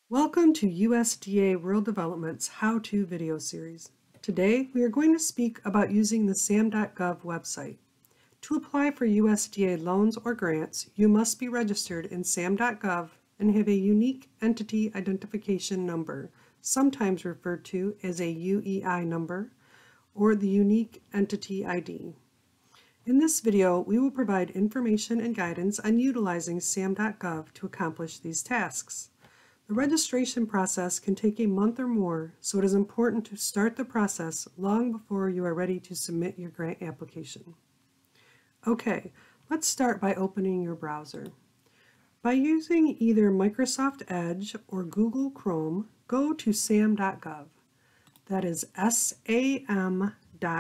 Welcome to USDA Rural Development's How-To video series. Today, we are going to speak about using the Sam.gov website. To apply for USDA loans or grants, you must be registered in Sam.gov and have a unique entity identification number, sometimes referred to as a UEI number, or the Unique Entity ID. In this video, we will provide information and guidance on utilizing Sam.gov to accomplish these tasks. The registration process can take a month or more, so it is important to start the process long before you are ready to submit your grant application. Okay, let's start by opening your browser. By using either Microsoft Edge or Google Chrome, go to Sam.gov. That is sam.gov.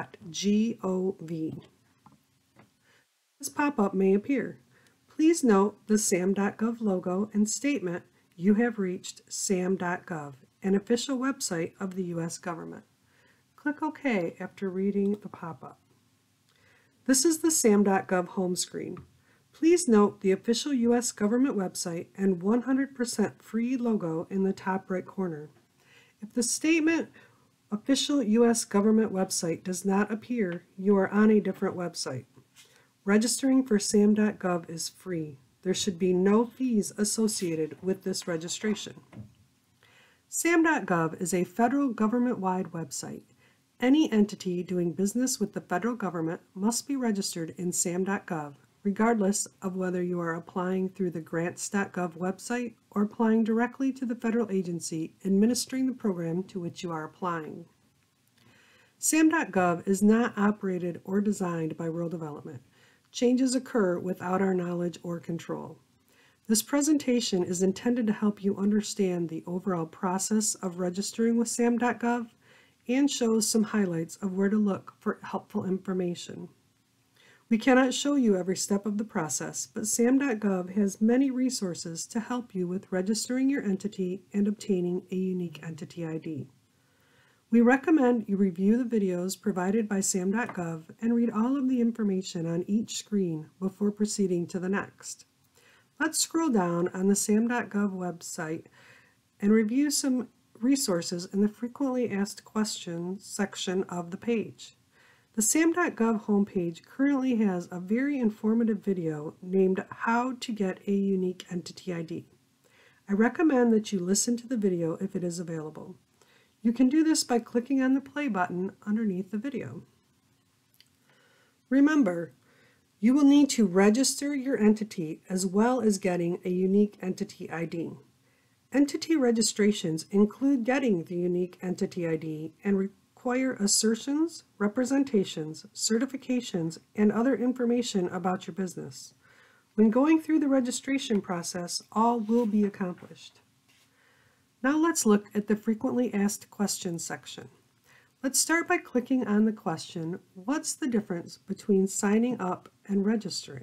This pop-up may appear. Please note the Sam.gov logo and statement "You have reached Sam.gov, an official website of the U.S. government." Click OK after reading the pop-up. This is the Sam.gov home screen. Please note the official U.S. government website and 100% free logo in the top right corner. If the statement "Official U.S. government website" does not appear, you are on a different website. Registering for Sam.gov is free. There should be no fees associated with this registration. Sam.gov is a federal government-wide website. Any entity doing business with the federal government must be registered in Sam.gov, regardless of whether you are applying through the grants.gov website or applying directly to the federal agency administering the program to which you are applying. Sam.gov is not operated or designed by Rural Development. Changes occur without our knowledge or control. This presentation is intended to help you understand the overall process of registering with Sam.gov and shows some highlights of where to look for helpful information. We cannot show you every step of the process, but Sam.gov has many resources to help you with registering your entity and obtaining a unique entity ID. We recommend you review the videos provided by Sam.gov and read all of the information on each screen before proceeding to the next. Let's scroll down on the Sam.gov website and review some resources in the Frequently Asked Questions section of the page. The Sam.gov homepage currently has a very informative video named "How to Get a Unique Entity ID." I recommend that you listen to the video if it is available. You can do this by clicking on the play button underneath the video. Remember, you will need to register your entity as well as getting a unique entity ID. Entity registrations include getting the unique entity ID and require assertions, representations, certifications, and other information about your business. When going through the registration process, all will be accomplished. Now let's look at the Frequently Asked Questions section. Let's start by clicking on the question, "What's the difference between signing up and registering?"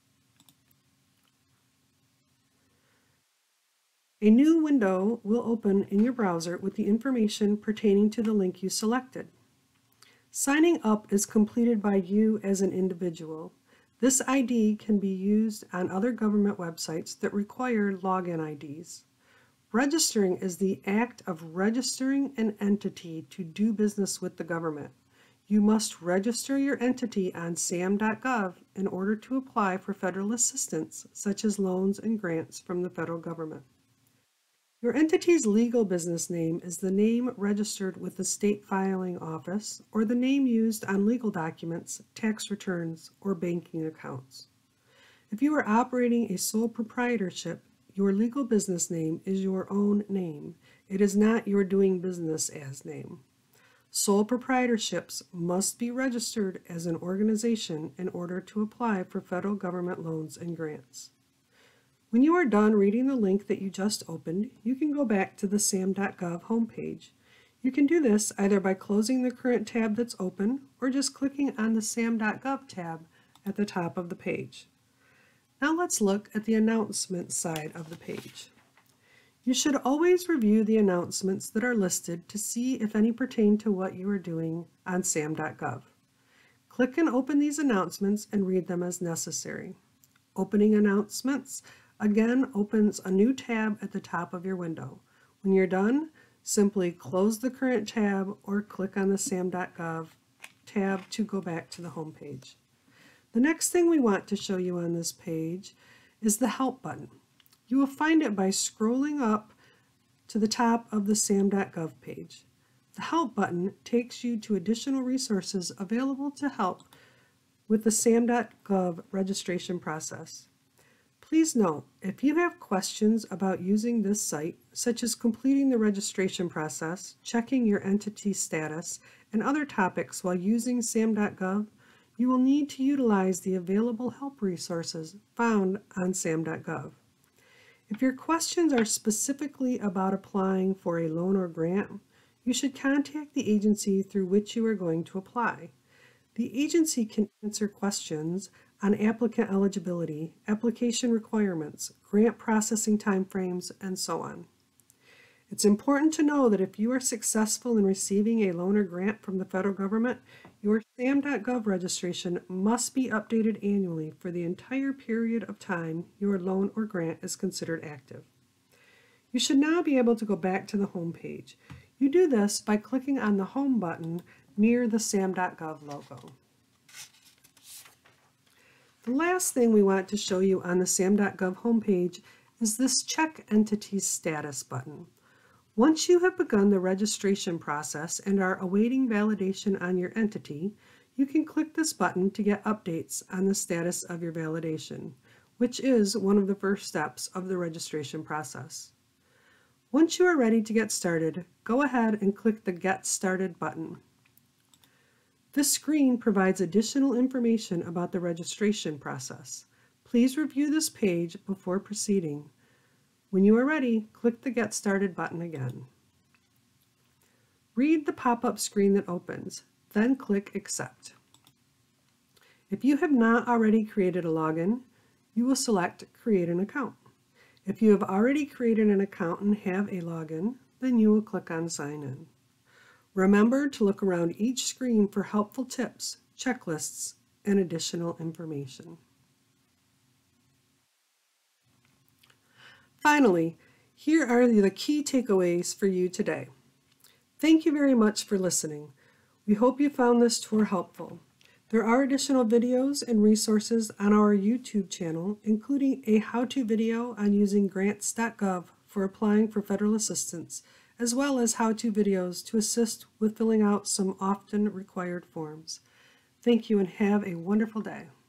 A new window will open in your browser with the information pertaining to the link you selected. Signing up is completed by you as an individual. This ID can be used on other government websites that require login IDs. Registering is the act of registering an entity to do business with the government. You must register your entity on Sam.gov in order to apply for federal assistance, such as loans and grants from the federal government. Your entity's legal business name is the name registered with the state filing office or the name used on legal documents, tax returns, or banking accounts. If you are operating a sole proprietorship, your legal business name is your own name. It is not your doing business as name. Sole proprietorships must be registered as an organization in order to apply for federal government loans and grants. When you are done reading the link that you just opened, you can go back to the Sam.gov homepage. You can do this either by closing the current tab that's open or just clicking on the Sam.gov tab at the top of the page. Now let's look at the announcements side of the page. You should always review the announcements that are listed to see if any pertain to what you are doing on Sam.gov. Click and open these announcements and read them as necessary. Opening announcements again opens a new tab at the top of your window. When you're done, simply close the current tab or click on the Sam.gov tab to go back to the home page. The next thing we want to show you on this page is the Help button. You will find it by scrolling up to the top of the Sam.gov page. The Help button takes you to additional resources available to help with the Sam.gov registration process. Please note, if you have questions about using this site, such as completing the registration process, checking your entity status, and other topics while using Sam.gov, you will need to utilize the available help resources found on Sam.gov. If your questions are specifically about applying for a loan or grant, you should contact the agency through which you are going to apply. The agency can answer questions on applicant eligibility, application requirements, grant processing timeframes, and so on. It's important to know that if you are successful in receiving a loan or grant from the federal government, your Sam.gov registration must be updated annually for the entire period of time your loan or grant is considered active. You should now be able to go back to the home page. You do this by clicking on the Home button near the Sam.gov logo. The last thing we want to show you on the Sam.gov homepage is this Check Entity Status button. Once you have begun the registration process and are awaiting validation on your entity, you can click this button to get updates on the status of your validation, which is one of the first steps of the registration process. Once you are ready to get started, go ahead and click the Get Started button. This screen provides additional information about the registration process. Please review this page before proceeding. When you are ready, click the Get Started button again. Read the pop-up screen that opens, then click Accept. If you have not already created a login, you will select Create an Account. If you have already created an account and have a login, then you will click on Sign In. Remember to look around each screen for helpful tips, checklists, and additional information. Finally, here are the key takeaways for you today. Thank you very much for listening. We hope you found this tour helpful. There are additional videos and resources on our YouTube channel, including a how-to video on using grants.gov for applying for federal assistance, as well as how-to videos to assist with filling out some often required forms. Thank you and have a wonderful day.